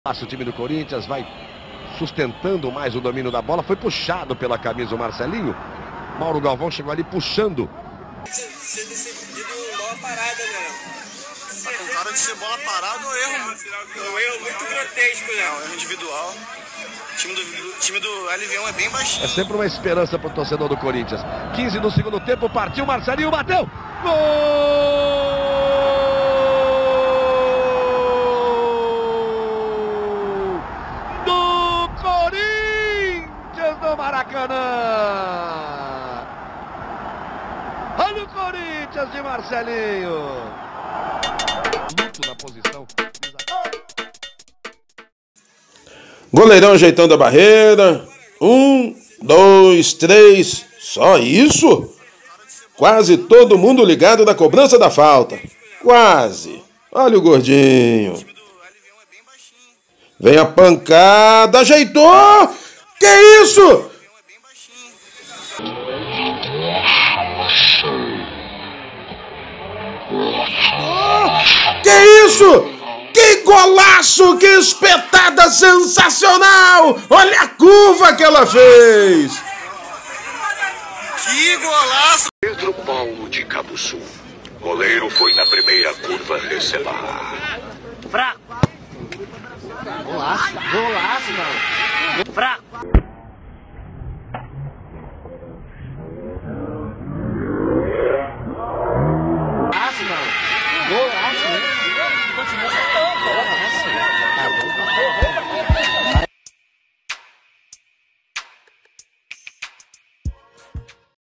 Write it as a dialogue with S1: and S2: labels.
S1: O time do Corinthians vai sustentando mais o domínio da bola. Foi puxado pela camisa o Marcelinho. Mauro Galvão chegou ali puxando.
S2: Ser decidido bola parada, né?
S3: Tá com cara de ser bola parada ou erro?
S2: Um erro muito grotesco, né?
S3: Não, erro individual. O time do LV1 é bem baixinho.
S1: É sempre uma esperança para o torcedor do Corinthians. 15 no segundo tempo, partiu Marcelinho, bateu. Gol! Do Maracanã! Olha o Corinthians de Marcelinho! Muito na posição.
S4: Goleirão ajeitando a barreira. 1, 2, 3. Só isso? Quase todo mundo ligado na cobrança da falta. Quase. Olha o gordinho. Vem a pancada. Ajeitou! Que isso? Que isso? Que golaço! Que espetada sensacional! Olha a curva que ela fez!
S3: Que golaço!
S5: Pedro Paulo de Cabo Sul. Goleiro foi na primeira curva receber.
S2: Fraco! Golaço, mano! Fraco!